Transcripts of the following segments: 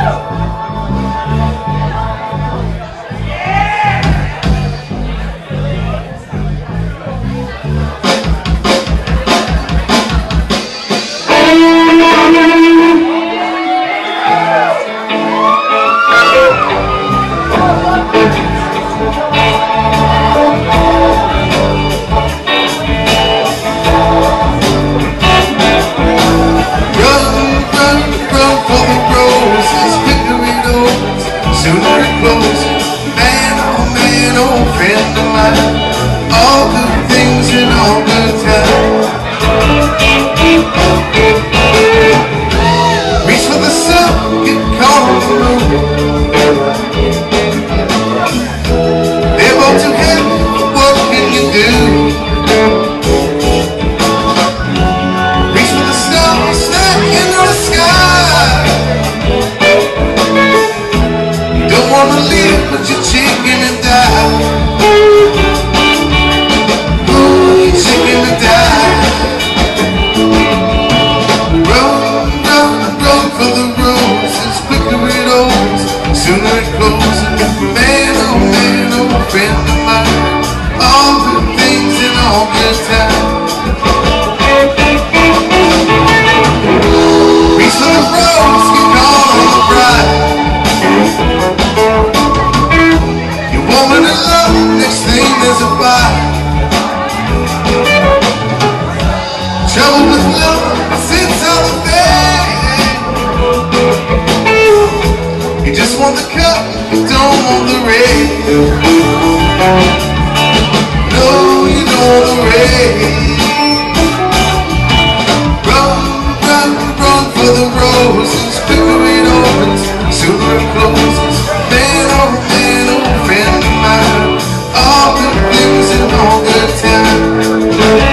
All good things and all good times. Reach for the sun, get caught on the moon. They're both too heavy, what can you do? Reach for the stars, stack into the sky. You don't wanna live, but you're chicken and die. Sooner it closes, man, oh, friend of mine. All good things and all good times. Reach for the rose, get caught on the bride. You want me to love, next thing there's a fight. Trouble with love, sits on the bed. You just want the cup, you don't want the red. No, you don't want the red. Run for the roses. Quicker it opens, sooner it closes. Man, oh, friend of mine. All good things and all good times.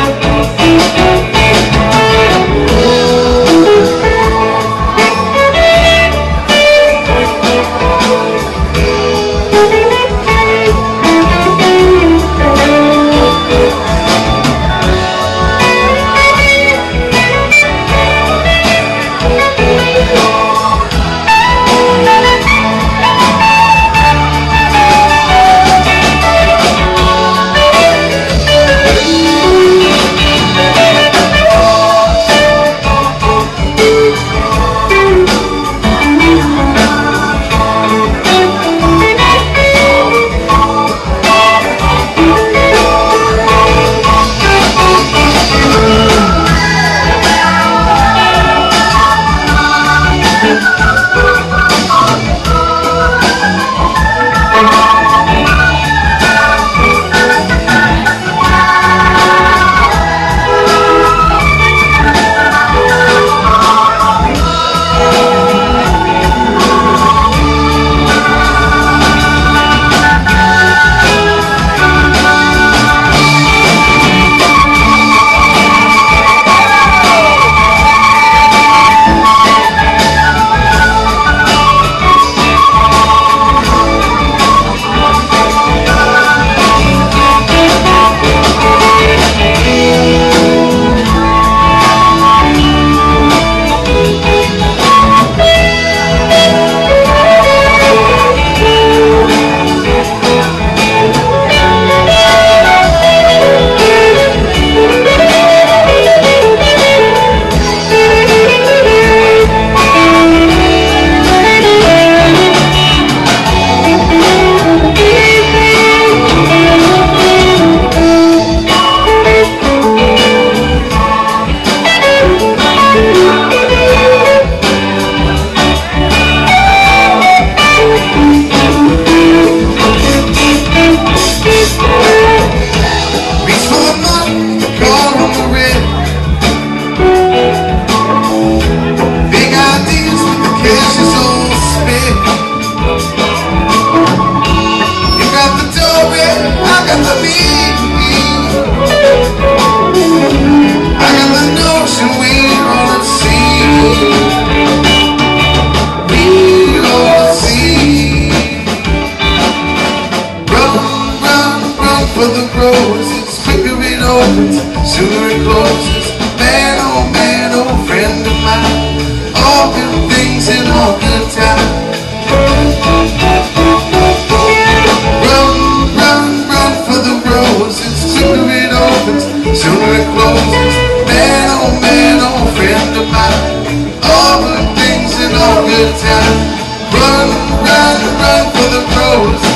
For the roses, quicker it opens, sooner it closes. Man, oh, friend of mine. All good things and all good times. closes. Man, oh, friend of mine. All good things and all good time. Run, run, run for the roses.